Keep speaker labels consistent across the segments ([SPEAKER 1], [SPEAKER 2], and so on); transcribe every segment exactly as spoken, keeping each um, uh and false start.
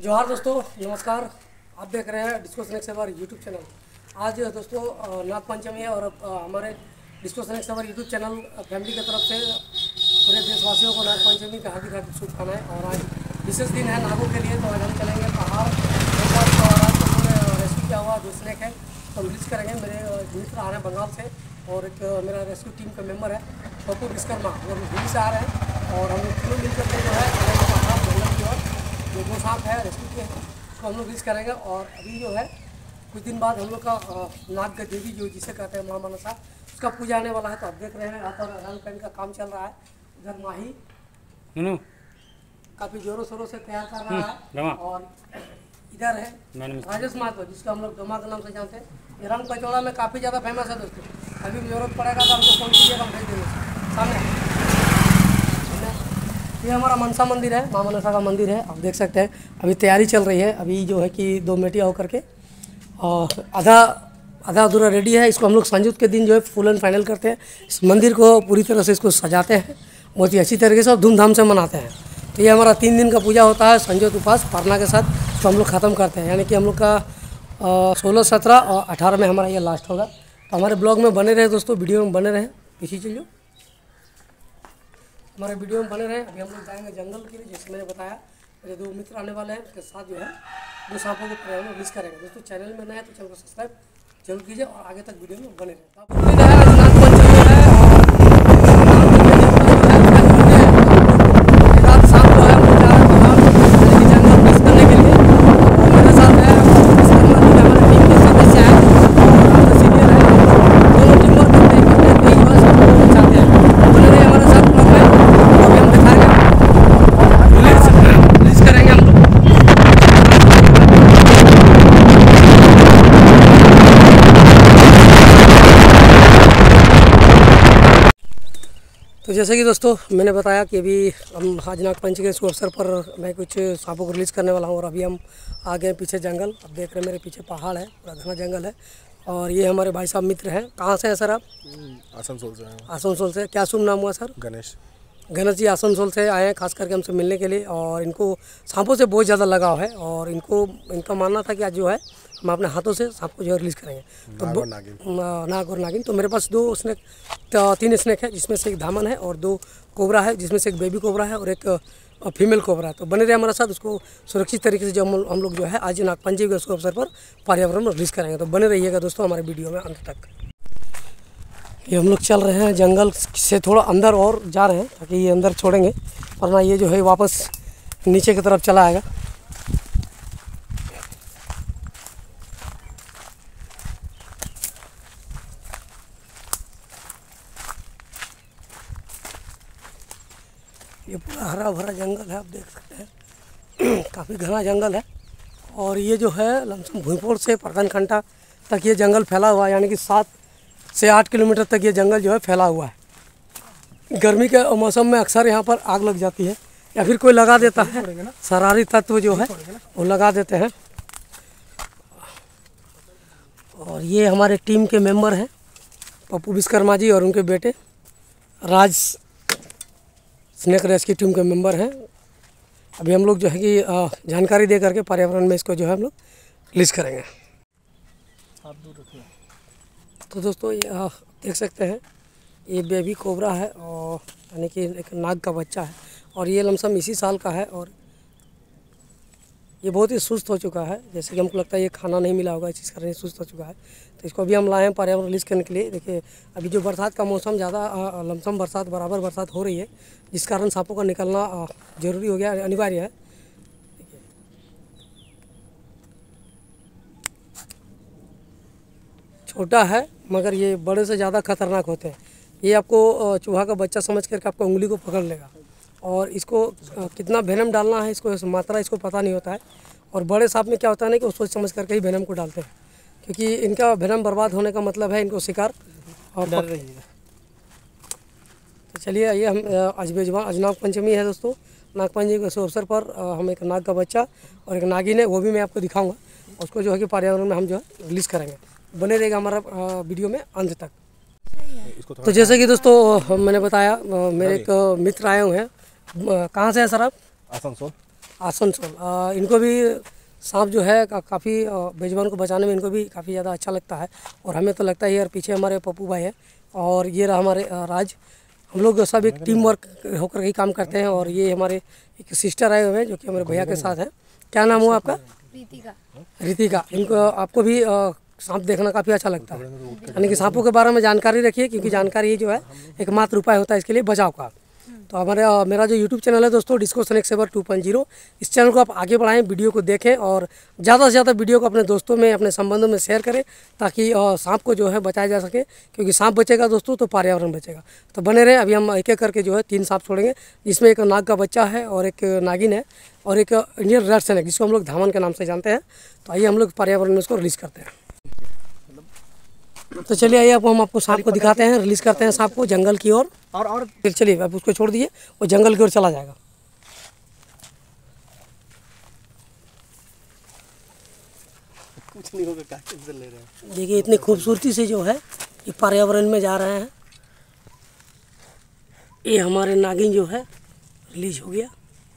[SPEAKER 1] जोहार दोस्तों, नमस्कार। आप देख रहे हैं disco snacks our YouTube channel. आज दोस्तों नाग पंचमी है और हमारे disco snacks our YouTube channel family की तरफ से पूरे देशवासियों को नाग पंचमी का हार्दिक हार्दिक शुभकामनाएं। और आज विशेष दिन है नागों के लिए, तो आज हम चलेंगे पहाड़ और आज तो रेस्क्यू किया हुआ जो स्नैक है तो हम रिलीज करेंगे। मेरे मित्र आ रहे हैं बंगाल से और एक मेरा रेस्क्यू टीम का मेम्बर है पप्पू विश्वकर्मा, वो दिल्ली से आ रहे हैं और हम लोग तीनों मिलकर के जो है पहाड़ जंगल की ओर जो दो सांप है रेस्क्यू किए हैं उसको हम लोग रिलीज करेंगे। और अभी जो है कुछ दिन बाद हम लोग का नाग देवी जो जिसे कहते हैं माँ मनसा, उसका पूजा आने वाला है। तो आप देख रहे हैं यहाँ पर रंग पेंट का काम चल रहा है। इधर माही काफ़ी जोरों शोरों से तैयार कर रहा है और इधर है राजेश महतो जिसको हम लोग डोमा के नाम से जानते हैं। ये रंग पचौड़ा में काफ़ी ज़्यादा फेमस है दोस्तों। अभी भी जरूरत पड़ेगा तो हमको फोन कीजिएगा, हम भेज देंगे सामने। ये हमारा मनसा मंदिर है, माँ मनसा का मंदिर है। आप देख सकते हैं अभी तैयारी चल रही है। अभी जो है कि दो मेटिया होकर के और आधा आधा अधूरा रेडी है। इसको हम लोग संयुक्त के दिन जो है फुल एंड फाइनल करते हैं। इस मंदिर को पूरी तरह से इसको सजाते हैं, बहुत ही अच्छी तरीके से और धूमधाम से मनाते हैं। तो ये हमारा तीन दिन का पूजा होता है संयुक्त उपास पारना के साथ, तो हम लोग ख़त्म करते हैं। यानी कि हम लोग का सोलह सत्रह और अठारह में हमारा ये लास्ट होगा। तो हमारे ब्लॉग में बने रहे दोस्तों, वीडियो में बने रहे। पीछे चलिए, हमारे वीडियो में बने रहे। अभी हम लोग जाएंगे जंगल के लिए, जैसे मैंने बताया मेरे दो मित्र आने वाले हैं, उसके साथ जो है दो सांपों को पर्यावरण रिलीज करेंगे। दोस्तों चैनल में नए हैं तो चैनल को सब्सक्राइब जरूर कीजिए और आगे तक वीडियो में बने रहे। तो जैसे कि दोस्तों मैंने बताया कि अभी हम आज नाग पंचमी के अवसर पर मैं कुछ सांपों को रिलीज़ करने वाला हूँ। और अभी हम आ गए पीछे जंगल। अब देख रहे हैं मेरे पीछे पहाड़ है, पूरा घना जंगल है। और ये हमारे भाई साहब मित्र हैं। कहाँ से हैं सर आप?
[SPEAKER 2] आसनसोल से हैं।
[SPEAKER 1] आसनसोल से। क्या शुभ नाम हुआ सर?
[SPEAKER 2] गणेश।
[SPEAKER 1] गणेश जी आसनसोल से आए हैं खास करके हमसे मिलने के लिए। और इनको सांपों से बहुत ज़्यादा लगाव है और इनको इनका मानना था कि आज जो है हम अपने हाथों से सांप को जो है रिलीज़ करेंगे। तो
[SPEAKER 2] नाग और नागिन।
[SPEAKER 1] नाग और नागिन। तो मेरे पास दो स्नैक, तीन स्नैक है जिसमें से एक धामन है और दो कोबरा है जिसमें से एक बेबी कोबरा है और एक फीमेल कोबरा है। तो बने रहे हमारे साथ, उसको सुरक्षित तरीके से जो हम हम लोग जो है आज नागपंचमी के अवसर पर पर्यावरण में रिलीज़ करेंगे। तो बने रहिएगा दोस्तों हमारे वीडियो में अंत तक। ये हम लोग चल रहे हैं जंगल से थोड़ा अंदर और जा रहे हैं ताकि ये अंदर छोड़ेंगे, वरना ये जो है वापस नीचे की तरफ चला आएगा। ये पूरा हरा भरा जंगल है, आप देख सकते हैं काफ़ी घना जंगल है। और ये जो है लमसम भूईपोड़ से परतनखंटा तक ये जंगल फैला हुआ है, यानी कि सात से आठ किलोमीटर तक ये जंगल जो है फैला हुआ है। गर्मी के मौसम में अक्सर यहाँ पर आग लग जाती है या फिर कोई लगा देता है, शरारती तत्व जो है वो लगा देते हैं। और ये हमारे टीम के मेंबर हैं पप्पू विश्वकर्मा जी और उनके बेटे राज, स्नैक रेस्क्यू टीम के मेंबर हैं। अभी हम लोग जो है कि जानकारी दे करके पर्यावरण में इसको जो है हम लोग रिलीज करेंगे। आप दूर रखिए। तो दोस्तों ये देख सकते हैं ये बेबी कोबरा है और यानी कि एक नाग का बच्चा है और ये लमसम इसी साल का है। और ये बहुत ही सुस्त हो चुका है, जैसे कि हमको लगता है ये खाना नहीं मिला होगा, इसी कारण सुस्त हो चुका है। तो इसको अभी हम लाए हैं पर्यावरण रिलीज करने के लिए। देखिए अभी जो बरसात का मौसम ज़्यादा लमसम बरसात बराबर बरसात हो रही है, जिस कारण सांपों का निकलना ज़रूरी हो गया, अनिवार्य है। छोटा है मगर ये बड़े से ज़्यादा खतरनाक होते हैं। ये आपको चूहा का बच्चा समझ करके आपको उंगली को पकड़ लेगा और इसको कितना वेनम डालना है, इसको मात्रा इसको पता नहीं होता है। और बड़े सांप में क्या होता है ना कि वो सोच समझ करके ही वेनम को डालते हैं, क्योंकि इनका वेनम बर्बाद होने का मतलब है इनको शिकार और डर रही है। तो चलिए ये हम आज बेजवान आज नाग पंचमी है दोस्तों। नाग पंचमी के अवसर पर हम एक नाग का बच्चा और एक नागिन है, वो भी मैं आपको दिखाऊंगा। उसको जो है कि पर्यावरण में हम जो है रिलीज़ करेंगे। बने रहेगा हमारा वीडियो में अंत तक। तो जैसे कि दोस्तों मैंने बताया मेरे एक मित्र आए हुए हैं। कहाँ से हैं सर आप?
[SPEAKER 2] आसनसोल।
[SPEAKER 1] आसनसोल। अ, इनको भी सांप जो है का, काफ़ी बेजुबान को बचाने में इनको भी काफ़ी ज़्यादा अच्छा लगता है और हमें तो लगता है यार। पीछे हमारे पप्पू भाई है और ये रहा हमारे अ, राज। हम लोग सब एक टीम वर्क होकर ही काम करते हैं और ये हमारे एक सिस्टर आए हुए हैं जो कि हमारे भैया के साथ हैं। क्या नाम हुआ आपका?
[SPEAKER 2] रितिका।
[SPEAKER 1] रितिका। इनको आपको भी अ, सांप देखना काफ़ी अच्छा लगता है, यानी कि सांपों के बारे में जानकारी रखिए, क्योंकि जानकारी ही जो है एकमात्र उपाय होता है इसके लिए बचाव का। तो हमारे अ, मेरा जो यूट्यूब चैनल है दोस्तों, disco snake saver two point zero, इस चैनल को आप आगे बढ़ाएं, वीडियो को देखें और ज़्यादा से ज़्यादा वीडियो को अपने दोस्तों में, अपने संबंधों में शेयर करें, ताकि अ, सांप को जो है बचाया जा सके, क्योंकि सांप बचेगा दोस्तों तो पर्यावरण बचेगा। तो बने रहें। अभी हम एक एक करके जो है तीन सांप छोड़ेंगे, जिसमें एक नाग का बच्चा है और एक नागिन है और एक इंडियन रेड स्नेक जिसको हम लोग धामन के नाम से जानते हैं। तो आइए हम लोग पर्यावरण में उसको रिलीज़ करते हैं। तो चलिए आइए अब हम आपको सांप को दिखाते हैं, रिलीज़ करते हैं सांप को जंगल की ओर। और और फिर चलिए अब उसको छोड़ दीजिए, वो जंगल की ओर चला जाएगा।
[SPEAKER 3] कुछ नहीं होगा, क्या टेंशन ले रहे हैं।
[SPEAKER 1] देखिए इतनी खूबसूरती से जो है ये पर्यावरण में जा रहे हैं। ये हमारे नागिन जो है रिलीज हो गया।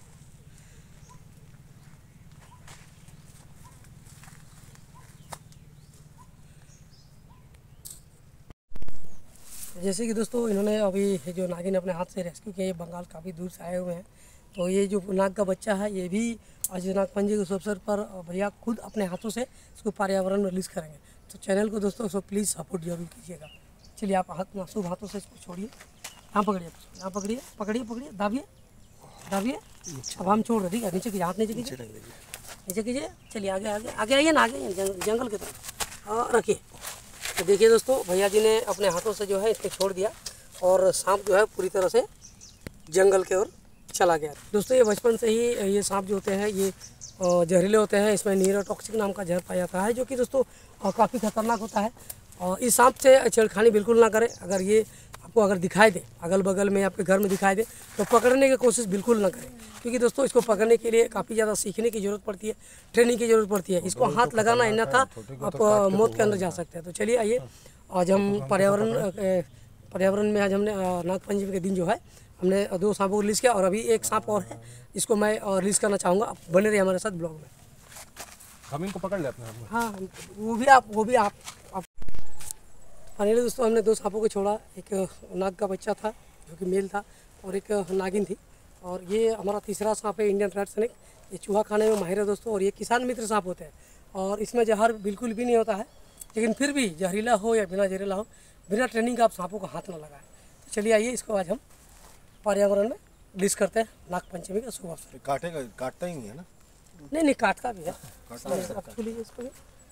[SPEAKER 1] जैसे कि दोस्तों इन्होंने अभी जो नागिन अपने हाथ से रेस्क्यू किया, ये बंगाल काफ़ी दूर से आए हुए हैं। तो ये जो नाग का बच्चा है ये भी आज नागपंचमी के अवसर पर भैया खुद अपने हाथों से इसको पर्यावरण में रिलीज़ करेंगे। तो चैनल को दोस्तों सो प्लीज़ सपोर्ट जरूर कीजिएगा। चलिए आप हाथ मासूम हाथों से इसको छोड़िए। यहाँ पकड़िए, यहाँ पकड़िए, पकड़िए पकड़िए, दाबिए दाबिए। अब हम छोड़ रहे, ठीक है? नीचे कीजिए, हाथ नीचे कीजिए, नीचे कीजिए। चलिए आगे आगे आगे आइए ना, आगे जंग, जंगल की तरफ हाँ रखिए। तो देखिए दोस्तों भैया जी ने अपने हाथों से जो है इसको छोड़ दिया और सांप जो है पूरी तरह से जंगल के ओर चला गया। दोस्तों ये बचपन से ही ये सांप जो होते हैं ये जहरीले होते हैं। इसमें न्यूरोटॉक्सिक नाम का जहर पाया जाता है, जो कि दोस्तों काफ़ी खतरनाक होता है। और इस सांप से छेड़खानी बिल्कुल ना करें। अगर ये आपको अगर दिखाई दे, अगल बगल में आपके घर में दिखाई दे, तो पकड़ने की कोशिश बिल्कुल ना करें, क्योंकि दोस्तों इसको पकड़ने के लिए काफ़ी ज़्यादा सीखने की ज़रूरत पड़ती है, ट्रेनिंग की ज़रूरत पड़ती है। इसको हाथ लगाना इन्ना था, आप मौत के अंदर जा सकते हैं। तो चलिए आइए आज हम पर्यावरण पर्यावरण में आज हमने नागपंचमी के दिन जो है हमने दो सांपों को रिलीज़ किया और अभी एक सांप और है जिसको मैं रिलीज़ करना चाहूँगा। आप बने रहिए हमारे साथ ब्लॉग में।
[SPEAKER 3] हम इनको पकड़ ले अपने हाथ में।
[SPEAKER 1] हाँ वो भी आप वो भी आप, आप। फाइनली दोस्तों हमने दो सांपों को छोड़ा। एक नाग का बच्चा था जो कि मेल था और एक नागिन थी। और ये हमारा तीसरा सांप है इंडियन रेड स्नेक। ये चूहा खाने में माहिर है दोस्तों और ये किसान मित्र सांप होते हैं और इसमें जहर बिल्कुल भी नहीं होता है। लेकिन फिर भी जहरीला हो या बिना जहरीला हो, बिना ट्रेनिंग का आप सांपों को हाथ ना लगाएं। तो चलिए आइए इसको आज हम पर्यावरण में रिलीज़ करते हैं नागपंचमी का शुभ अवसर।
[SPEAKER 3] काटेगा, काटता ही नहीं है ना?
[SPEAKER 1] नहीं नहीं काटता भी है। आप छू लीजिए इसको भी।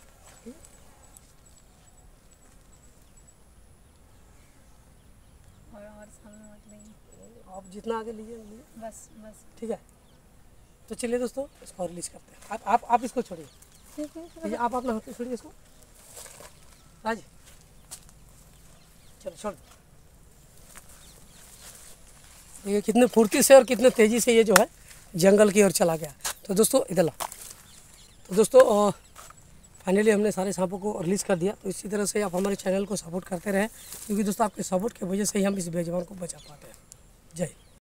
[SPEAKER 2] और सामने मत नहीं,
[SPEAKER 1] आप जितना आगे लीजिए लीजिए,
[SPEAKER 2] बस बस
[SPEAKER 1] ठीक है। तो चलिए दोस्तों इसको रिलीज़ करते हैं। आप आप आप इसको छोड़िए, आप अपना हाथ छोड़िए इसको। राज चलो छोड़। ये कितने फुर्ती से और कितने तेज़ी से ये जो है जंगल की ओर चला गया। तो दोस्तों इधर ला। तो दोस्तों फाइनली हमने सारे सांपों को रिलीज़ कर दिया। तो इसी तरह से आप हमारे चैनल को सपोर्ट करते रहें, क्योंकि दोस्तों आपके सपोर्ट की वजह से ही हम इस बेजुबान को बचा पाते हैं। जय